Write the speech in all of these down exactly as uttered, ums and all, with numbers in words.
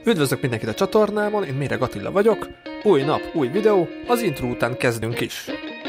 Üdvözlök mindenkit a csatornámon, én Méreg Attila vagyok. Új nap, új videó, az intro után kezdünk is.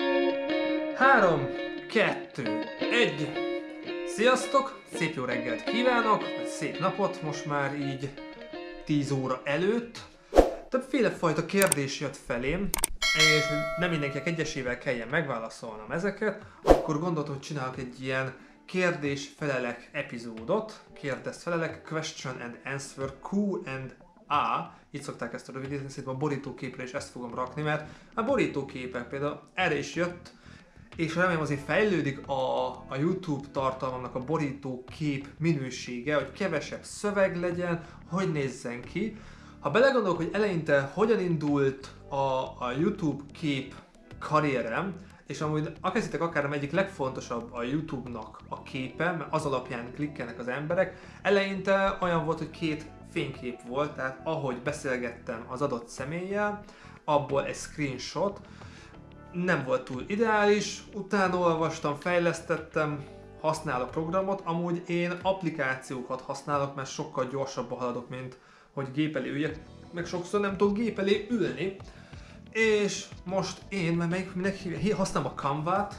három, kettő, egy. Sziasztok! Szép jó reggelt kívánok, vagy szép napot, most már így tíz óra előtt. Többféle fajta kérdés jött felém, és nem mindenkinek egyesével kelljen megválaszolnom ezeket, akkor gondoltam, hogy csinálok egy ilyen kérdés-felelek epizódot, kérdez-felelek, question and answer, Q and A, így szokták ezt a rövidíteni, szerintem a borítóképre is ezt fogom rakni, mert a borítóképek például erre is jött, és remélem azért fejlődik a, a YouTube tartalmamnak a borítókép minősége, hogy kevesebb szöveg legyen, hogy nézzen ki. Ha belegondolok, hogy eleinte hogyan indult a, a YouTube kép karrierem, és amúgy akárzitek akár egyik legfontosabb a YouTube-nak a képe, mert az alapján klikkelnek az emberek. Eleinte olyan volt, hogy két fénykép volt, tehát ahogy beszélgettem az adott személlyel, abból egy screenshot, nem volt túl ideális, utána olvastam, fejlesztettem, használok programot, amúgy én applikációkat használok, mert sokkal gyorsabban haladok, mint hogy gép elé üljek, meg sokszor nem tudok gép elé ülni. És most én, mert melyik mindenki használom a Canva-t,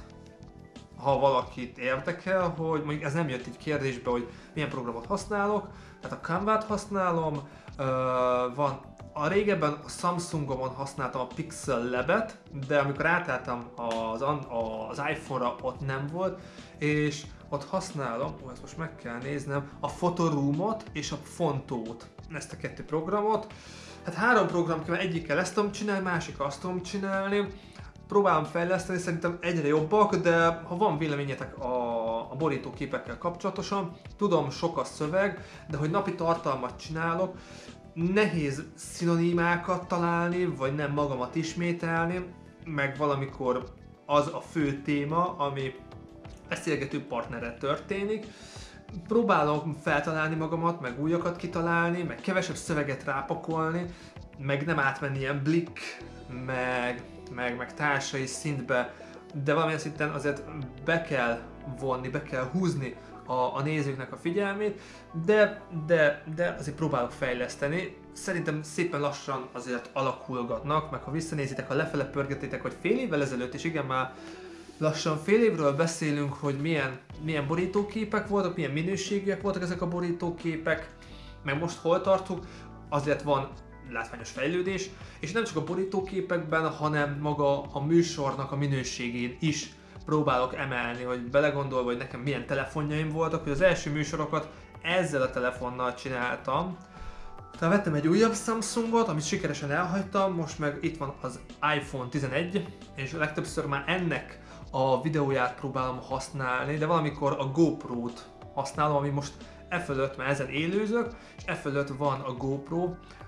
ha valakit érdekel, hogy mondjuk ez nem jött így kérdésbe, hogy milyen programot használok, tehát a Canva-t használom, uh, van a régebben a Samsungomon használtam a Pixel Lab-et, de amikor átálltam az, az iPhone-ra, ott nem volt, és ott használom, ó, ezt most meg kell néznem, a Photoroomot és a Fontót, ezt a kettő programot. Hát három program kell, egyikkel ezt tudom csinálni, másik azt tudom csinálni. Próbálom fejleszteni, szerintem egyre jobbak, de ha van véleményetek a, a borítóképekkel kapcsolatosan, tudom, sok a szöveg, de hogy napi tartalmat csinálok, nehéz szinonimákat találni, vagy nem magamat ismételni, meg valamikor az a fő téma, ami beszélgető partnerrel történik. Próbálom feltalálni magamat, meg újakat kitalálni, meg kevesebb szöveget rápakolni, meg nem átmenni ilyen blik, meg, meg, meg társai szintbe, de valamilyen szinten azért be kell vonni, be kell húzni a, a nézőknek a figyelmét, de, de, de azért próbálok fejleszteni. Szerintem szépen lassan azért alakulgatnak, meg ha visszanézitek, ha lefele pörgetitek, hogy fél évvel ezelőtt, és igen, már lassan fél évről beszélünk, hogy milyen, milyen borítóképek voltak, milyen minőségűek voltak ezek a borítóképek, meg most hol tartunk, azért van látványos fejlődés, és nem csak a borítóképekben, hanem maga a műsornak a minőségén is próbálok emelni, hogy belegondolva, hogy nekem milyen telefonjaim voltak, hogy az első műsorokat ezzel a telefonnal csináltam. Tehát vettem egy újabb Samsungot, amit sikeresen elhagytam, most meg itt van az iPhone tizenegy, és legtöbbször már ennek a videóját próbálom használni, de valamikor a GoPro-t használom, ami most e fölött, mert ezen élőzök, és e fölött van a GoPro.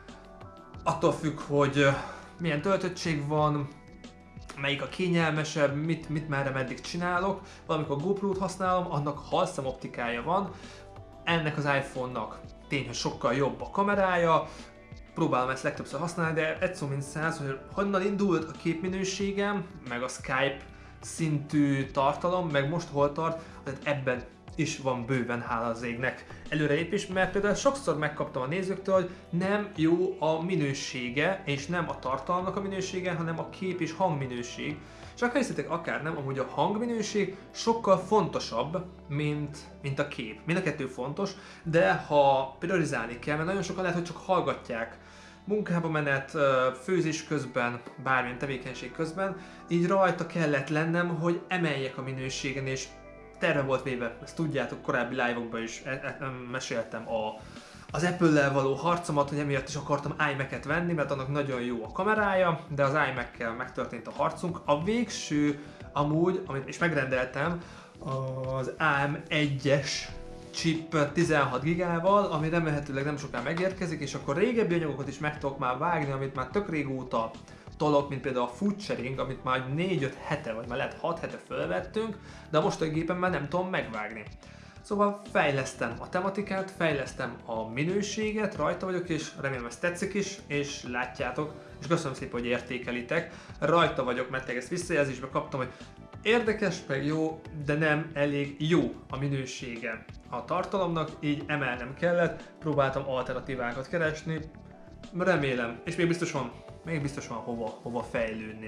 Attól függ, hogy milyen töltöttség van, melyik a kényelmesebb, mit, mit merre meddig csinálok. Valamikor a GoPro-t használom, annak halszemoptikája van, ennek az iPhone-nak tény, hogy sokkal jobb a kamerája, próbálom ezt legtöbbször használni, de egy szó mint száz, hogy honnan indult a képminőségem, meg a Skype szintű tartalom, meg most hol tart, tehát ebben is van bőven, hála az égnek, előrelépés, mert például sokszor megkaptam a nézőktől, hogy nem jó a minősége, és nem a tartalomnak a minősége, hanem a kép és hangminőség. És akár hiszitek, akár nem, amúgy a hangminőség sokkal fontosabb, mint, mint a kép. Mind a kettő fontos, de ha priorizálni kell, mert nagyon sokan lehet, hogy csak hallgatják munkába menet, főzés közben, bármilyen tevékenység közben, így rajta kellett lennem, hogy emeljek a minőségen, és terve volt véve, ezt tudjátok, korábbi live-okban is e e meséltem a, az Apple-lel való harcomat, hogy emiatt is akartam iMac-et venni, mert annak nagyon jó a kamerája, de az iMac-kel megtörtént a harcunk. A végső amúgy, amit is megrendeltem, az á em egyes chip tizenhat gigával, ami remélhetőleg nem soká megérkezik, és akkor régebbi anyagokat is meg tudok már vágni, amit már tök régóta tolok, mint például a food sharing, amit már négy-öt hete, vagy már lehet hat hete fölvettünk, de a mostani gépen már nem tudom megvágni. Szóval fejlesztem a tematikát, fejlesztem a minőséget, rajta vagyok, és remélem ezt tetszik is, és látjátok, és köszönöm szépen, hogy értékelitek. Rajta vagyok, mert ezt visszajelzésbe kaptam, hogy érdekes, meg jó, de nem elég jó a minősége a tartalomnak, így emelnem kellett, próbáltam alternatívákat keresni, remélem, és még biztos van, még biztos van hova, hova fejlődni.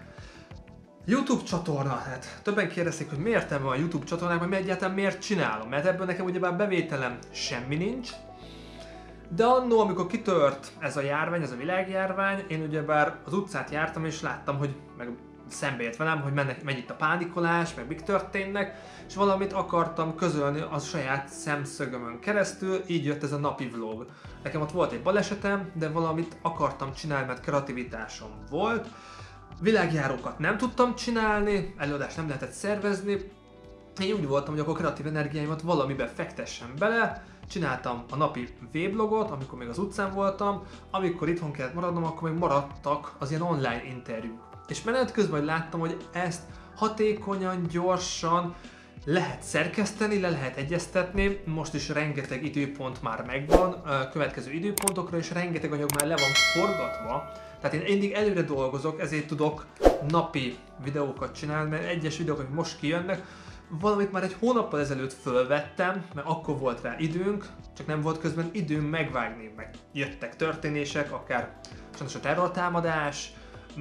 YouTube csatorna, hát többen kérdezték, hogy miért van a YouTube csatornában, mert egyáltalán miért csinálom, mert ebből nekem ugyebár bevételem semmi nincs. De annó, amikor kitört ez a járvány, ez a világjárvány, én ugyebár az utcát jártam és láttam, hogy meg szembe jött velem, hogy mennek, megy itt a pánikolás, meg mik történnek, és valamit akartam közölni a saját szemszögömön keresztül, így jött ez a napi vlog. Nekem ott volt egy balesetem, de valamit akartam csinálni, mert kreativitásom volt. Világjárókat nem tudtam csinálni, előadást nem lehetett szervezni. Én úgy voltam, hogy akkor kreatív energiáimat valamiben fektessem bele. Csináltam a napi vlogot, amikor még az utcán voltam, amikor itthon kellett maradnom, akkor még maradtak az ilyen online interjúk. És menet közben láttam, hogy ezt hatékonyan, gyorsan lehet szerkeszteni, le lehet egyeztetni, most is rengeteg időpont már megvan, következő időpontokra, és rengeteg anyag már le van forgatva. Tehát én mindig előre dolgozok, ezért tudok napi videókat csinálni, mert egyes videók, amik most kijönnek, valamit már egy hónappal ezelőtt fölvettem, mert akkor volt rá időnk, csak nem volt közben időm megvágni, meg jöttek történések, akár sajnos a terrortámadás,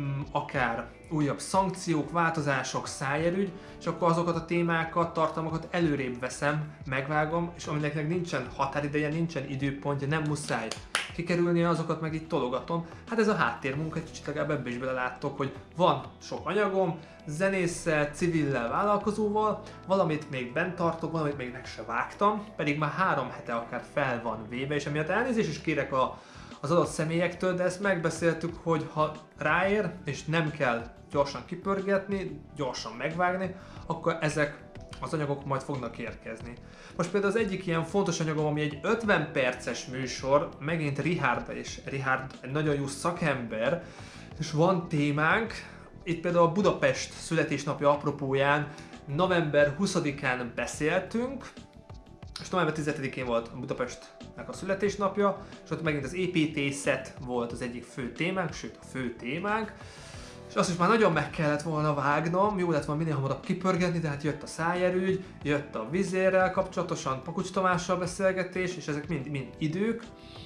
akár újabb szankciók, változások, szájerügy, és akkor azokat a témákat, tartalmakat előrébb veszem, megvágom, és aminek nincsen határideje, nincsen időpontja, nem muszáj kikerülnie, azokat meg így tologatom. Hát ez a háttérmunka, egy kicsit legalább ebbe is beleláttok, hogy van sok anyagom, zenésszel, civillel, vállalkozóval, valamit még bent tartok, valamit még meg se vágtam, pedig már három hete akár fel van véve, és emiatt elnézést is kérek a az adott személyektől, de ezt megbeszéltük, hogy ha ráér, és nem kell gyorsan kipörgetni, gyorsan megvágni, akkor ezek az anyagok majd fognak érkezni. Most például az egyik ilyen fontos anyagom, ami egy ötven perces műsor, megint Richard, és Richard egy nagyon jó szakember, és van témánk, itt például a Budapest születésnapja apropóján november huszadikán beszéltünk, és november tizenhetedikén volt Budapestnek a születésnapja, és ott megint az építészet volt az egyik fő témánk, sőt a fő témánk, és azt is már nagyon meg kellett volna vágnom, jó lett volna minél hamarabb kipörgetni, de hát jött a szájerügy, jött a vizérrel kapcsolatosan, Pakucs Tamással beszélgetés, és ezek mind, mind idők,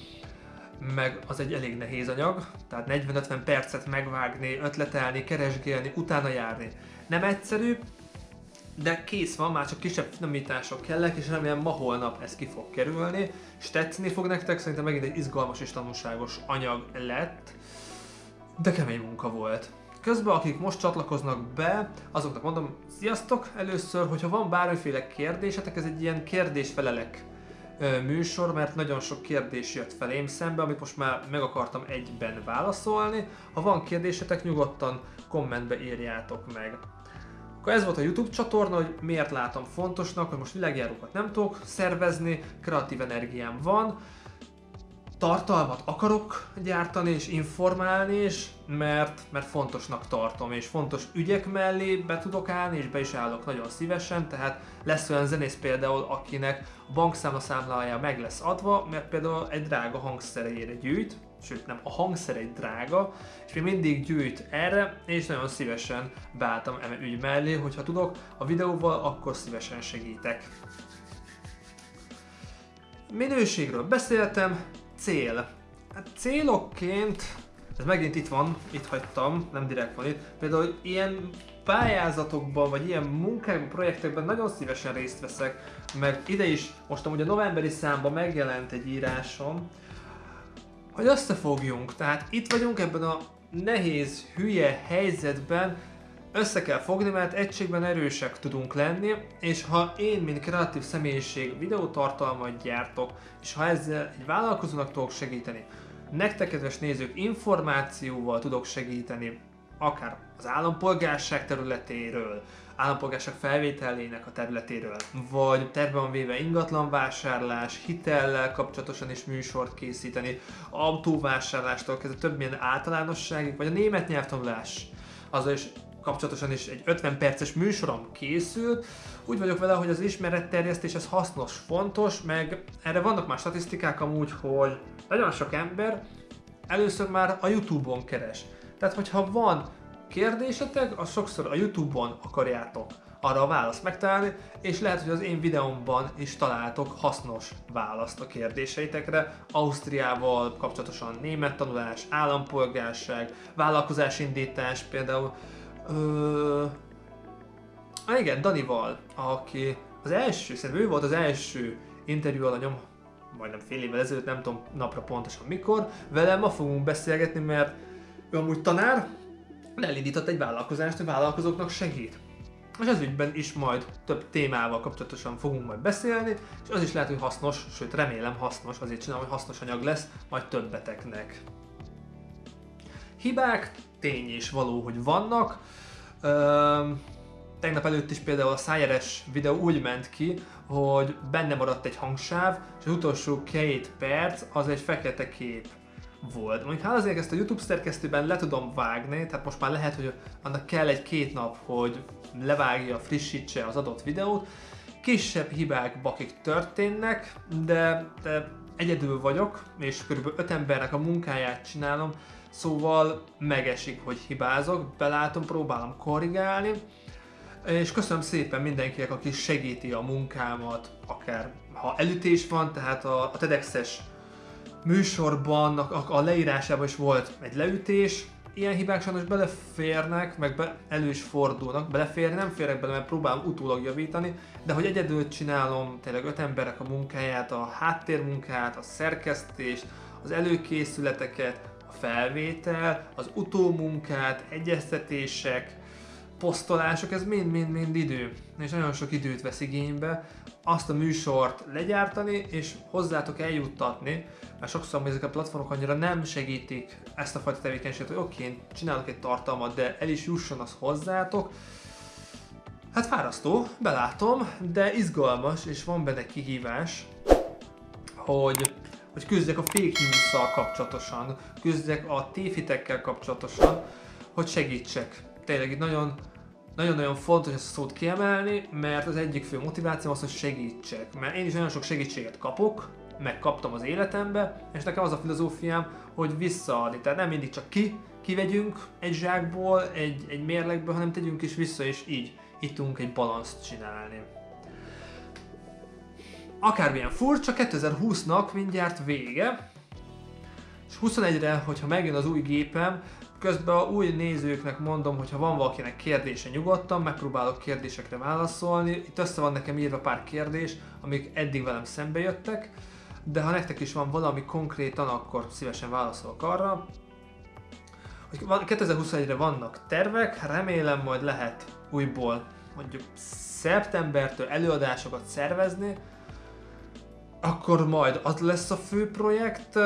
meg az egy elég nehéz anyag, tehát negyven-ötven percet megvágni, ötletelni, keresgélni, utána járni. Nem egyszerű, de kész van, már csak kisebb finomítások kellek, és remélem ma holnap ez ki fog kerülni, és tetszeni fog nektek, szerintem megint egy izgalmas és tanulságos anyag lett, de kemény munka volt. Közben, akik most csatlakoznak be, azoknak mondom, sziasztok! Először, hogyha van bármiféle kérdésetek, ez egy ilyen kérdés-felelek műsor, mert nagyon sok kérdés jött felém szembe, amit most már meg akartam egyben válaszolni. Ha van kérdésetek, nyugodtan kommentbe írjátok meg. Akkor ez volt a YouTube csatorna, hogy miért látom fontosnak, hogy most világjárókat nem tudok szervezni, kreatív energiám van, tartalmat akarok gyártani és informálni is, mert, mert fontosnak tartom, és fontos ügyek mellé be tudok állni, és be is állok nagyon szívesen, tehát lesz olyan zenész például, akinek a bankszámlaszámlája meg lesz adva, mert például egy drága hangszerére gyűjt, sőt nem, a hangszer egy drága, és még mindig gyűjt erre, és nagyon szívesen beálltam eme ügy mellé, hogyha tudok a videóval, akkor szívesen segítek. Minőségről beszéltem, cél. Hát célokként, ez megint itt van, itt hagytam, nem direkt van itt, például ilyen pályázatokban, vagy ilyen munkákban, projektekben nagyon szívesen részt veszek, meg ide is, most amúgy a novemberi számban megjelent egy írásom, hogy összefogjunk, tehát itt vagyunk ebben a nehéz, hülye helyzetben, össze kell fogni, mert egységben erősek tudunk lenni, és ha én, mint kreatív személyiség videótartalmat gyártok, és ha ezzel egy vállalkozónak tudok segíteni, nektek, kedves nézők, információval tudok segíteni, akár az állampolgárság területéről, állampolgárság felvételének a területéről, vagy terve van véve ingatlanvásárlás, hitellel kapcsolatosan is műsort készíteni, autóvásárlástól kezdve több milyen általánosságig, vagy a német nyelvtanulás, azzal is kapcsolatosan is egy ötven perces műsorom készült. Úgy vagyok vele, hogy az ismeretterjesztés ez hasznos, fontos, meg erre vannak már statisztikák amúgy, hogy nagyon sok ember először már a YouTube-on keres. Tehát, hogyha van kérdésetek, az sokszor a YouTube-on akarjátok arra a választ megtalálni, és lehet, hogy az én videómban is találtok hasznos választ a kérdéseitekre. Ausztriával kapcsolatosan német tanulás, állampolgárság, vállalkozásindítás például. Ö... Ah, igen, Danival, aki az első, szerintem ő volt az első interjú alanyom, majdnem fél évvel ezelőtt, nem tudom napra pontosan mikor, vele ma fogunk beszélgetni, mert ő amúgy tanár, de elindított egy vállalkozást, hogy vállalkozóknak segít. És ez ügyben is majd több témával kapcsolatosan fogunk majd beszélni, és az is lehet, hogy hasznos, sőt remélem hasznos, azért csinálom, hogy hasznos anyag lesz majd többeteknek. Hibák, tény és való, hogy vannak. Üm, tegnap előtt is például a szájeres videó úgy ment ki, hogy benne maradt egy hangsáv, és az utolsó két perc az egy fekete kép volt. Mondjuk hát azért ezt a YouTube szerkesztőben le tudom vágni, tehát most már lehet, hogy annak kell egy-két nap, hogy levágja, frissítse az adott videót. Kisebb hibák, bakik történnek, de, de egyedül vagyok, és kb. öt embernek a munkáját csinálom, szóval megesik, hogy hibázok, belátom, próbálom korrigálni, és köszönöm szépen mindenkinek, aki segíti a munkámat, akár ha elütés van, tehát a, a TEDx-es műsorban, a, a leírásában is volt egy leütés. Ilyen hibák sajnos beleférnek, meg be, elő is fordulnak, beleférni nem férnek bele, mert próbálom utólag javítani, de hogy egyedül csinálom tényleg öt emberek a munkáját, a háttérmunkát, a szerkesztést, az előkészületeket, a felvétel, az utómunkát, egyeztetések, posztolások, ez mind-mind-mind idő, és nagyon sok időt vesz igénybe azt a műsort legyártani és hozzátok eljuttatni, mert sokszor ezek a platformok annyira nem segítik ezt a fajta tevékenységet, hogy oké, én csinálok egy tartalmat, de el is jusson az hozzátok. Hát fárasztó, belátom, de izgalmas, és van benne kihívás, hogy, hogy küzdjek a fake news-szal kapcsolatosan, küzdjek a tévhitekkel kapcsolatosan, hogy segítsek. Tényleg itt nagyon nagyon-nagyon fontos ezt a szót kiemelni, mert az egyik fő motiváció az, hogy segítsek. Mert én is nagyon sok segítséget kapok, meg kaptam az életembe, és nekem az a filozófiám, hogy visszaadni. Tehát nem mindig csak ki, kivegyünk egy zsákból, egy, egy mérlegből, hanem tegyünk is vissza, és így, így tudunk egy balanszt csinálni. Akármilyen furcsa, kétezer-húsznak mindjárt vége, és huszonegyre, hogyha megjön az új gépem, közben a új nézőknek mondom, hogy ha van valakinek kérdése, nyugodtan, megpróbálok kérdésekre válaszolni. Itt össze van nekem írva pár kérdés, amik eddig velem szembe jöttek, de ha nektek is van valami konkrétan, akkor szívesen válaszolok arra. kétezer-huszonegyre vannak tervek, remélem majd lehet újból mondjuk szeptembertől előadásokat szervezni, akkor majd az lesz a fő projekt.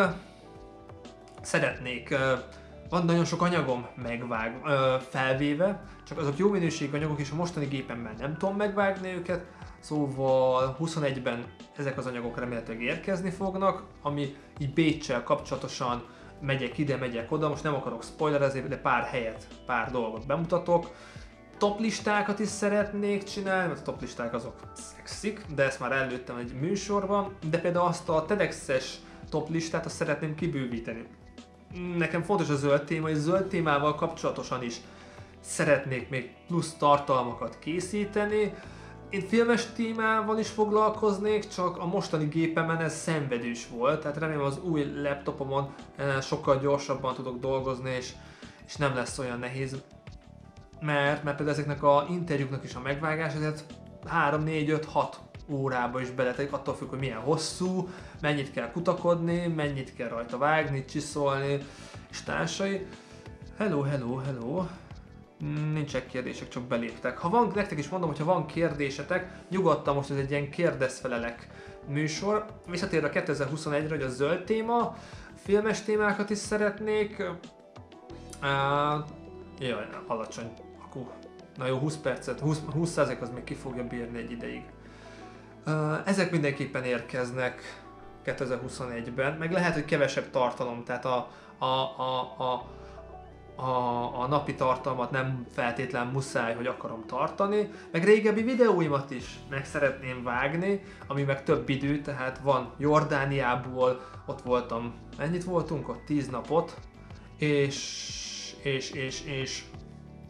Szeretnék, van nagyon sok anyagom megvág, felvéve, csak azok jó minőségű anyagok, és a mostani gépemmel nem tudom megvágni őket, szóval huszonegyben ezek az anyagok remélhetőleg érkezni fognak, ami így Béccsel kapcsolatosan megyek ide, megyek oda, most nem akarok spoilerezni, de pár helyet, pár dolgot bemutatok. Toplistákat is szeretnék csinálni, mert a toplisták azok szexik, de ezt már előttem egy műsorban, de például azt a TEDx-es toplistát azt szeretném kibővíteni. Nekem fontos a zöld téma, és zöld témával kapcsolatosan is szeretnék még plusz tartalmakat készíteni. Én filmes témával is foglalkoznék, csak a mostani gépemen ez szenvedős volt, tehát remélem az új laptopomon sokkal gyorsabban tudok dolgozni, és, és nem lesz olyan nehéz. Mert, mert például ezeknek a interjúknak is a megvágás, ezért három, négy, öt, hat órába is beletelik, attól függ, hogy milyen hosszú, mennyit kell kutakodni, mennyit kell rajta vágni, csiszolni, és társai. Hello, hello, hello. Nincsenek kérdések, csak beléptek. Ha van, nektek is mondom, hogy ha van kérdésetek, nyugodtan, most ez egy ilyen kérdezfelelek műsor. Visszatérve a kétezer-huszonegyre, hogy a zöld téma, filmes témákat is szeretnék. Uh, jaj, alacsony akku. Na jó, húsz percet, húsz százalék az még ki fogja bírni egy ideig. Uh, ezek mindenképpen érkeznek kétezer-huszonegyben, meg lehet, hogy kevesebb tartalom, tehát a, a, a, a, a, a napi tartalmat nem feltétlen muszáj, hogy akarom tartani, meg régebbi videóimat is meg szeretném vágni, ami meg több idő, tehát van Jordániából, ott voltam, mennyit voltunk ott? tíz napot, és, és, és, és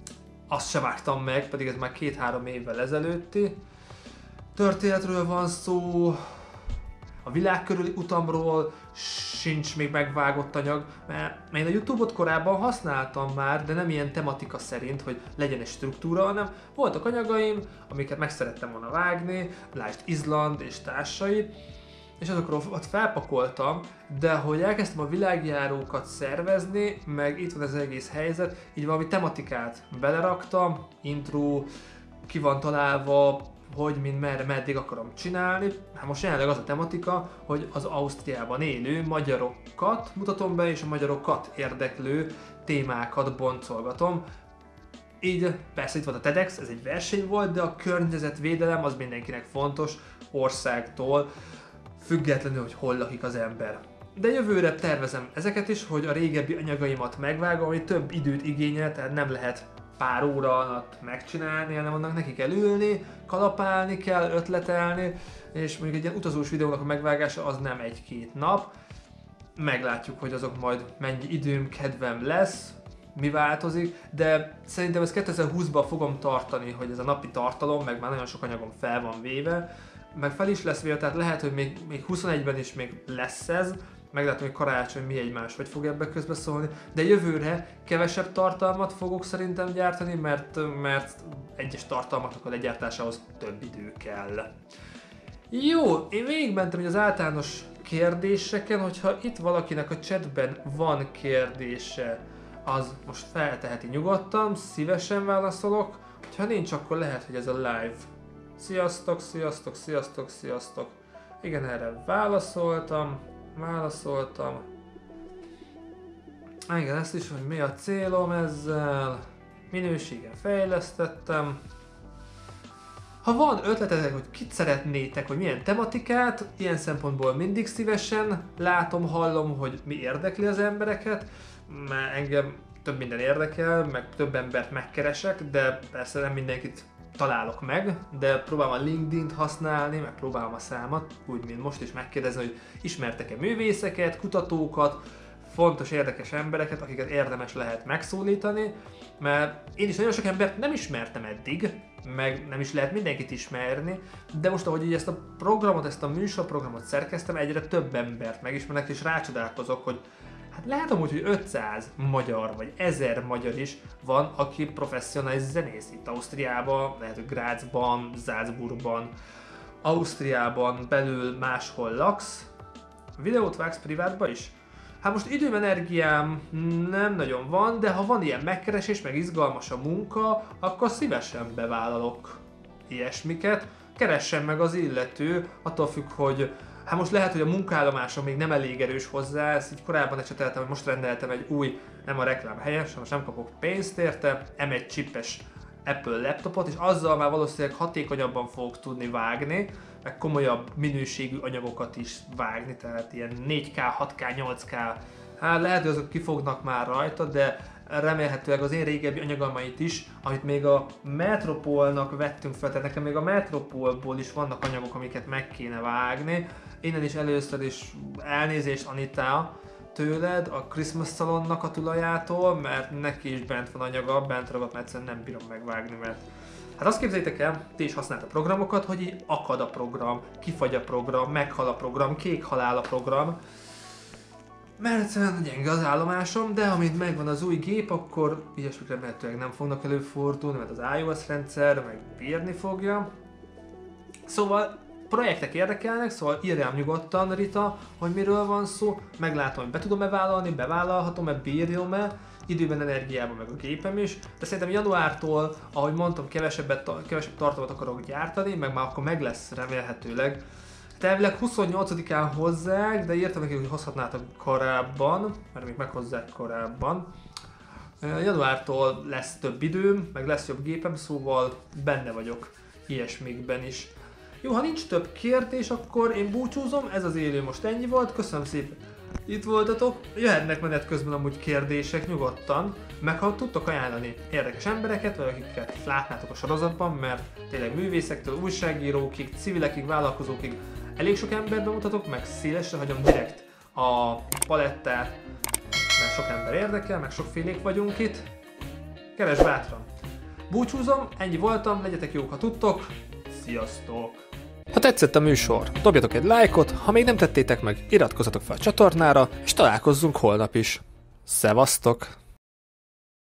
azt se vártam meg, pedig ez már két-három évvel ezelőtti történetről van szó. A világ körüli utamról sincs még megvágott anyag, mert én a YouTube-ot korábban használtam már, de nem ilyen tematika szerint, hogy legyen egy struktúra, hanem voltak anyagaim, amiket meg szerettem volna vágni, lásd Izland és társai, és azokról ott felpakoltam, de hogy elkezdtem a világjárókat szervezni, meg itt van ez az egész helyzet, így valami tematikát beleraktam, intro, ki van találva, hogy mind merre, meddig akarom csinálni. Hát most jelenleg az a tematika, hogy az Ausztriában élő magyarokat mutatom be, és a magyarokat érdeklő témákat boncolgatom. Így persze itt volt a TEDx, ez egy verseny volt, de a környezetvédelem az mindenkinek fontos, országtól függetlenül, hogy hol lakik az ember. De jövőre tervezem ezeket is, hogy a régebbi anyagaimat megvágom, ami több időt igényel, tehát nem lehet pár óra alatt megcsinálni, hanem annak neki kell ülni, kalapálni kell, ötletelni, és mondjuk egy ilyen utazós videónak a megvágása az nem egy-két nap. Meglátjuk, hogy azok majd mennyi időm, kedvem lesz, mi változik, de szerintem ezt kétezer-húszban fogom tartani, hogy ez a napi tartalom, meg már nagyon sok anyagom fel van véve, meg fel is lesz véve, tehát lehet, hogy még, még huszonegyben is még lesz ez, meglátom, hogy karácsony mi egymás hogy fog ebbe közbeszólni, de jövőre kevesebb tartalmat fogok szerintem gyártani, mert, mert egyes tartalmaknak a legyártásához több idő kell. Jó, én végigmentem az általános kérdéseken, hogyha itt valakinek a chatben van kérdése, az most felteheti nyugodtan, szívesen válaszolok, ha nincs, akkor lehet, hogy ez a live. Sziasztok, sziasztok, sziasztok, sziasztok. Igen, erre válaszoltam, válaszoltam. Igen, ezt is, hogy mi a célom ezzel. Minőségen fejlesztettem. Ha van ötletetek, hogy kit szeretnétek, hogy milyen tematikát, ilyen szempontból mindig szívesen látom, hallom, hogy mi érdekli az embereket, mert engem több minden érdekel, meg több embert megkeresek, de persze nem mindenkit találok meg, de próbálom a LinkedIn-t használni, meg próbálom a számat, úgy mint most is megkérdezni, hogy ismertek-e művészeket, kutatókat, fontos, érdekes embereket, akiket érdemes lehet megszólítani, mert én is nagyon sok embert nem ismertem eddig, meg nem is lehet mindenkit ismerni, de most ahogy így ezt a programot, ezt a műsorprogramot szerkeztem, egyre több embert megismernek, és rácsodálkozok, hogy hát lehet amúgy, hogy ötszáz magyar, vagy ezer magyar is van, aki professzionális zenész itt Ausztriában, lehet, hogy Grazban, Salzburgban, Ausztriában belül máshol laksz. Videót vágsz privátba is? Hát most időm, energiám nem nagyon van, de ha van ilyen megkeresés, meg izgalmas a munka, akkor szívesen bevállalok ilyesmiket. Keressen meg az illető, attól függ, hogy hát most lehet, hogy a munkállomásom még nem elég erős hozzá, ezt így korábban ecseteltem, hogy most rendeltem egy új, nem a reklám helyes, most nem kapok pénzt érte, em egy chipes Apple laptopot, és azzal már valószínűleg hatékonyabban fogok tudni vágni, meg komolyabb minőségű anyagokat is vágni, tehát ilyen négy ká, hat ká, nyolc ká, hát lehet, hogy azok kifognak már rajta, de remélhetőleg az én régebbi anyagomait is, amit még a Metropolnak vettünk fel, tehát nekem még a Metropolból is vannak anyagok, amiket meg kéne vágni. Innen is először is elnézést Anita tőled, a Christmas Salonnak a tulajától, mert neki is bent van anyaga, bent ragadt, mert egyszerűen nem bírom megvágni, mert hát azt képzeljétek el, ti is használta programokat, hogy így akad a program, kifagy a program, meghal a program, kék halál a program. Mert egyszerűen gyenge az állomásom, de amint megvan az új gép, akkor ilyesmik remélhetőleg nem fognak előfordulni, mert az iOS rendszer meg bírni fogja. Szóval projektek érdekelnek, szóval írjál nyugodtan, Rita, hogy miről van szó, meglátom, hogy be tudom-e vállalni, bevállalhatom-e, bírjam-e, időben, energiában, meg a gépem is, de szerintem januártól, ahogy mondtam, kevesebbet, kevesebb tartalmat akarok gyártani, meg már akkor meg lesz remélhetőleg. Tervileg huszonnyolcadikán hozzák, de írtam nekik, hogy hozhatnátok korábban, mert még meghozzák korábban. Januártól lesz több időm, meg lesz jobb gépem, szóval benne vagyok ilyesmikben is. Jó, ha nincs több kérdés, akkor én búcsúzom, ez az élő most ennyi volt, köszönöm szépen, itt voltatok, jöhetnek menet közben amúgy kérdések nyugodtan, meg ha tudtok ajánlani érdekes embereket, vagy akiket látnátok a sorozatban, mert tényleg művészektől, újságírókig, civilekig, vállalkozókig elég sok embert bemutatok, meg szélesre hagyom direkt a palettát, mert sok ember érdekel, meg sokfélék vagyunk itt, keresd bátran! Búcsúzom, ennyi voltam, legyetek jók, ha tudtok. Sziasztok! Ha tetszett a műsor, dobjatok egy lájkot, ha még nem tettétek meg, iratkozzatok fel a csatornára, és találkozzunk holnap is. Szevasztok!